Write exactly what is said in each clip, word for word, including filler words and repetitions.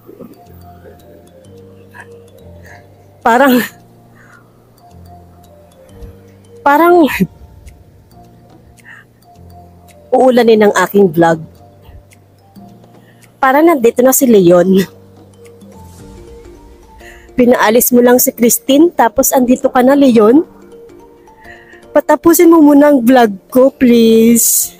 Parang, parang, uulanin ng aking vlog. Parang nandito na si Leon. Pinaalis mo lang si Christine, tapos andito ka na, Leon. Patapusin mo muna ang vlog ko, please.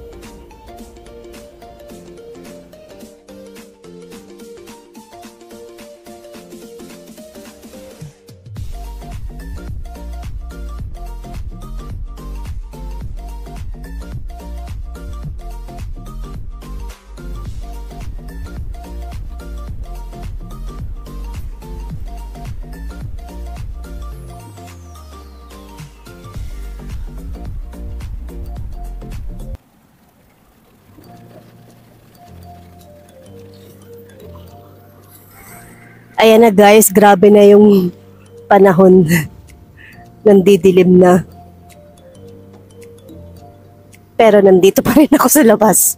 Ayan na guys, grabe na yung panahon. Nandidilim na. Pero nandito pa rin ako sa labas.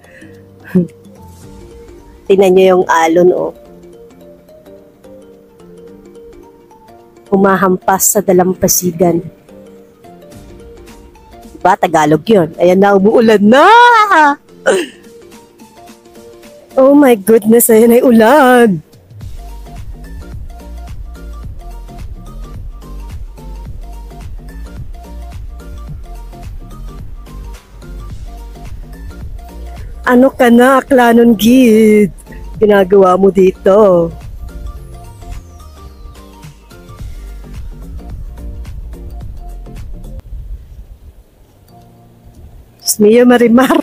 Tingnan nyo yung alon, oh. Humahampas sa dalampasigan. Diba? Tagalog yun. Ayan na, umuulan na! Oh my goodness, ayan ay ulan! Ano ka na, Aklanon Gid? Ginagawa mo dito? Diyos mio, Marimar.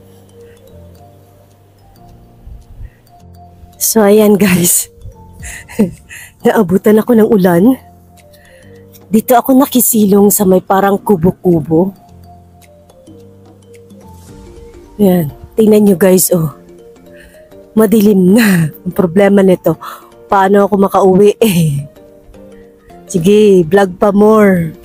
So, ayan guys. Naabutan ako ng ulan. Dito ako nakisilong sa may parang kubo-kubo. Ayan. Tingnan nyo guys, oh. Madilim na. Ang problema nito, paano ako makauwi eh. Sige, vlog pa more.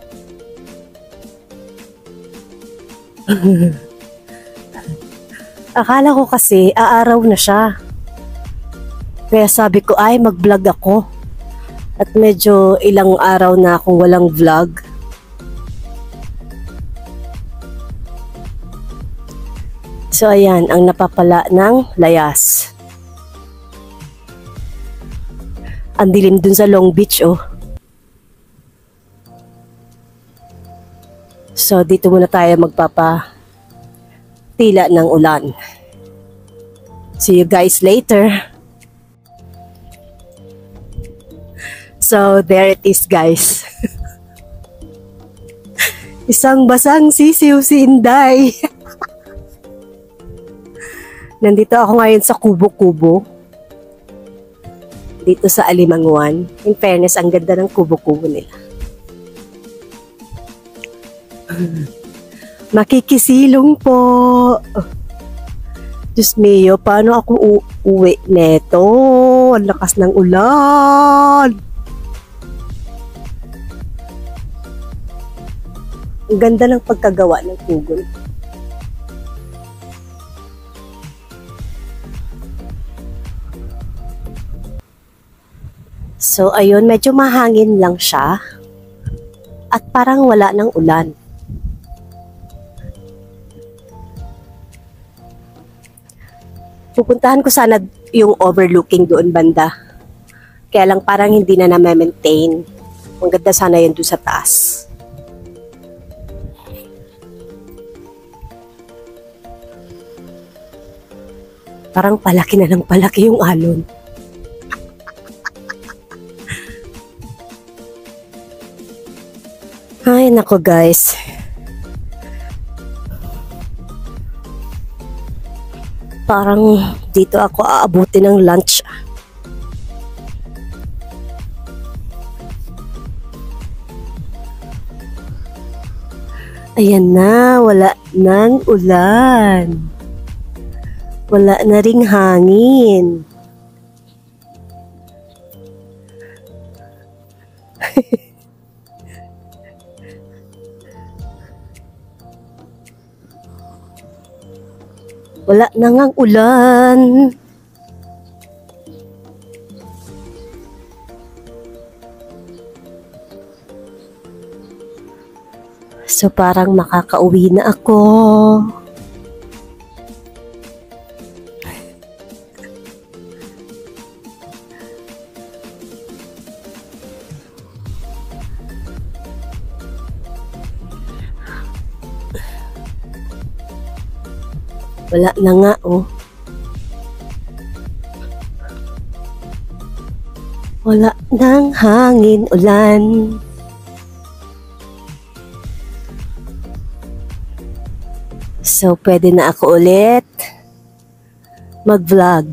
Akala ko kasi, aaraw na siya. Kaya sabi ko, ay mag-vlog ako. At medyo ilang araw na akong walang vlog. So ayan, ang napapala ng layas. Ang dilim dun sa Long Beach, oh. So dito muna tayo magpapa tila ng ulan. See you guys later. So there it is guys. Isang basang sisiw si Inday. Nandito ako ngayon sa kubo-kubo. Dito sa Alimanguan. In fairness, ang ganda ng kubo-kubo nila. Makikisilong po. Diyos mio, paano ako uuwi neto? Ang lakas ng ulan. Ang ganda ng pagkagawa ng kubo. So, ayun, medyo mahangin lang siya. At parang wala ng ulan. Pupuntahan ko sana yung overlooking doon banda. Kaya lang parang hindi na na-maintain. Ang ganda sana yun doon sa taas. Parang palaki na ng palaki yung alon. Ay, nako guys. Parang dito ako aabuti ng lunch. Ayan na, wala nang ulan. Wala na ring hangin. Wala na ngang ulan. So parang makakauwi na ako. Wala na nga oh. Wala nang hangin, ulan. So, pwede na ako ulit mag-vlog.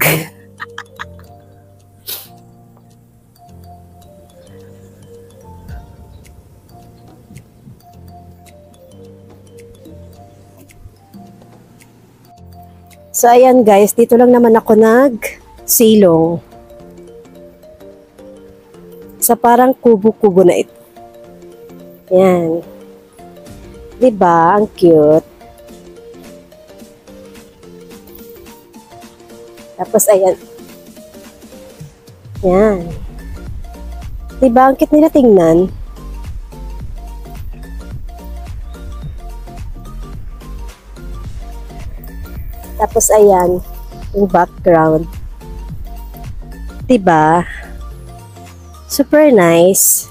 So, ayan guys, dito lang naman ako nag-silong. Sa parang kubo-kubo na ito. Yan. Diba? Ang cute. Tapos, ayan. Yan. Diba? Ang cute nila tingnan. Tapos, ayan. Yung background. Diba? Super nice.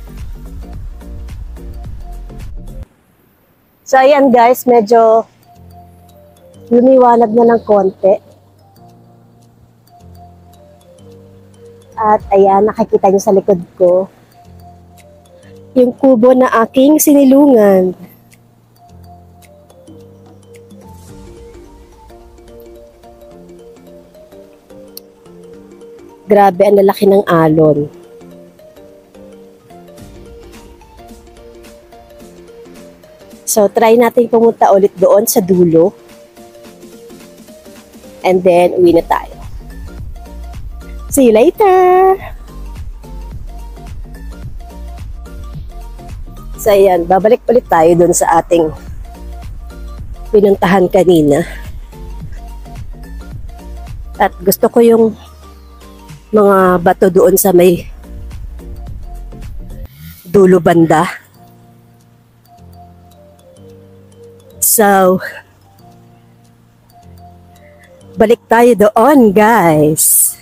So, ayan guys. Medyo lumiwanag na ng konti. At ayan, nakikita nyo sa likod ko yung kubo na aking sinilungan. Grabe, ang lalaki ng alon. So, try natin pumunta ulit doon sa dulo. And then, uwi na tayo. See you later! So, ayan, babalik ulit tayo doon sa ating pinuntahan kanina. At gusto ko yung mga bato doon sa may dulo banda. So, balik tayo doon, guys.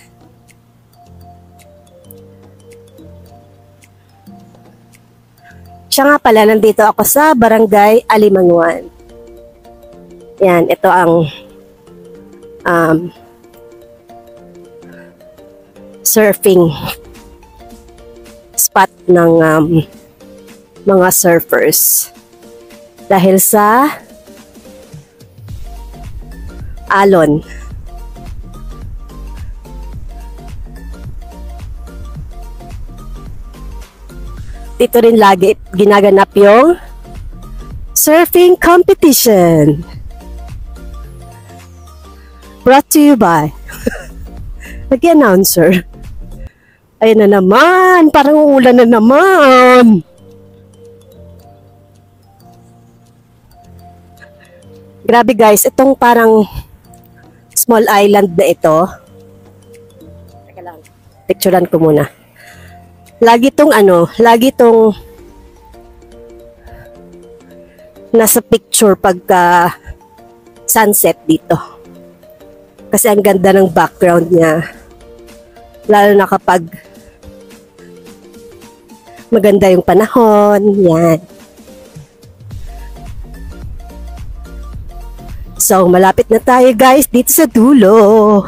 Siya nga pala, nandito ako sa Barangay Alimanguan. Yan, ito ang um, surfing spot ng um, mga surfers. Dahil sa alon. Dito rin lagi ginaganap yung surfing competition. Brought to you by nag-announcer. Ayun na naman, parang ulan na naman. Grabe guys, itong parang small island na ito. Teka lang, picturean ko muna. Lagi tong ano, lagi tong nasa picture pagka sunset dito. Kasi ang ganda ng background niya. Lalo na kapag maganda yung panahon. Yan. So, malapit na tayo guys dito sa dulo.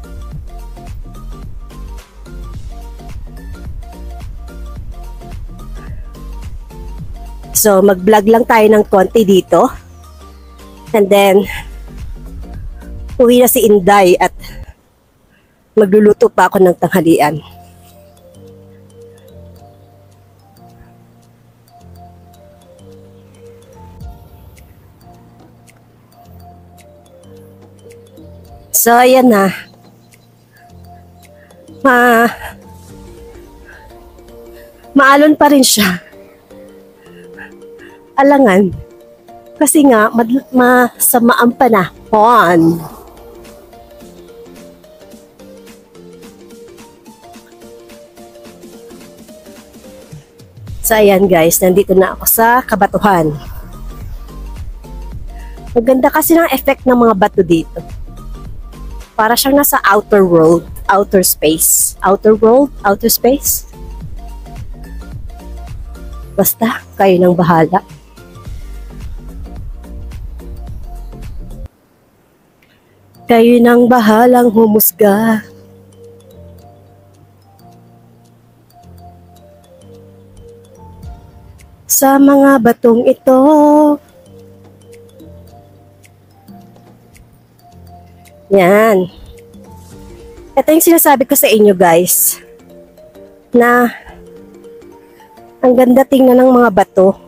So, mag-vlog lang tayo ng konti dito. And then, uwi na si Inday at magluluto pa ako ng tanghalian. So, ayan na. Ma... Maalon pa rin siya. Alangan. Kasi nga, masama ang panahon. So, ayan guys. Nandito na ako sa Kabatuhan. Maganda kasi ng effect ng mga bato dito. Para siyang nasa outer world, outer space. Outer world, outer space. Basta, kayo nang bahala. Kayo nang bahalang humusga. Sa mga batong ito. Yan. Ito yung sinasabi ko sa inyo guys. Na ang ganda tingnan ng mga bato.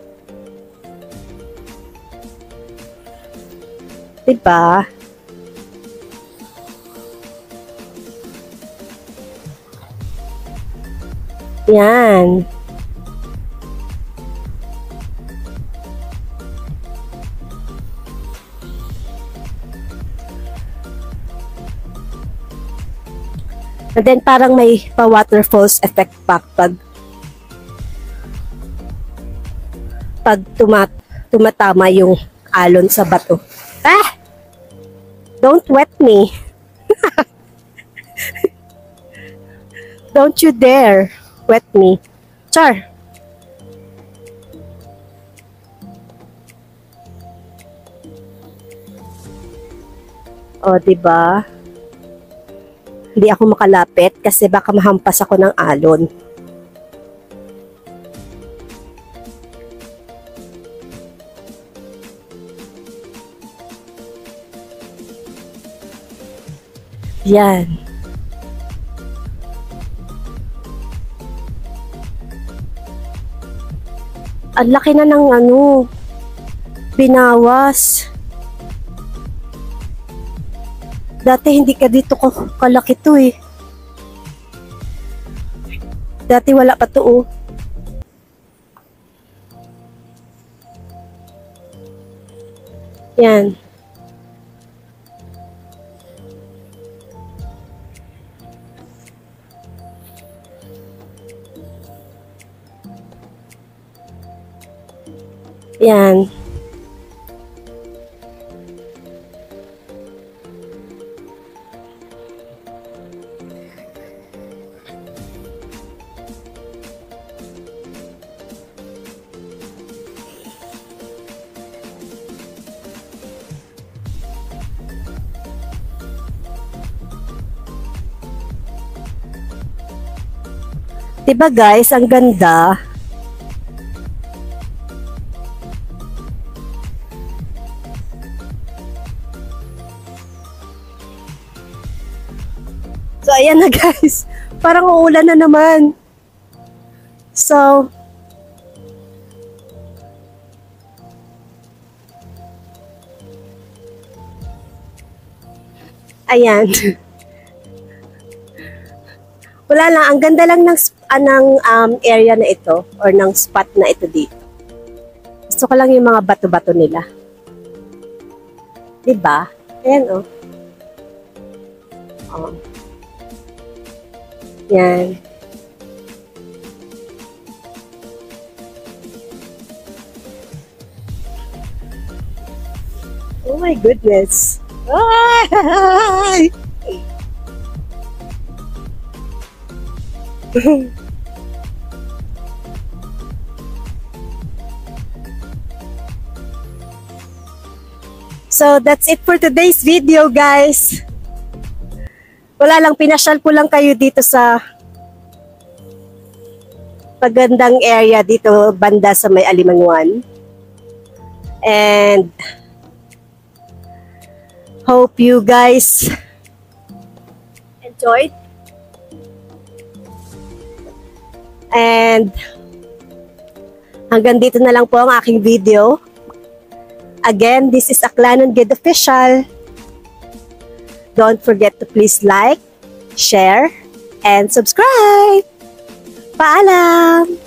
Diba? Yan. And then parang may pa-waterfalls effect pa pag pag tumat tumatama yung alon sa bato. Ah! Don't wet me. Don't you dare wet me. Char. O, diba? Hindi ako makalapit kasi baka mahampas ako ng alon. Yan. Ang laki na ng ano, binawas. Dati hindi ka dito ko kalaki to eh. Dati wala pa to oh. Yan. Yan. Diba guys, ang ganda. So ayan na guys, parang uulan na naman. So ayan. Wala lang, ang ganda lang ng, uh, ng um, area na ito or ng spot na ito dito. Gusto ko lang yung mga bato-bato nila. Diba? Ayan oh. Oh. Yan. Oh my goodness. Ay! So that's it for today's video guys. Wala lang, pinasyal ko lang kayo dito sa magandang area dito banda sa may Alimanguan. And hope you guys enjoyed. And hanggang dito na lang po ang aking video. Again, this is Aklanon Gid Official. Don't forget to please like, share, and subscribe. Paalam!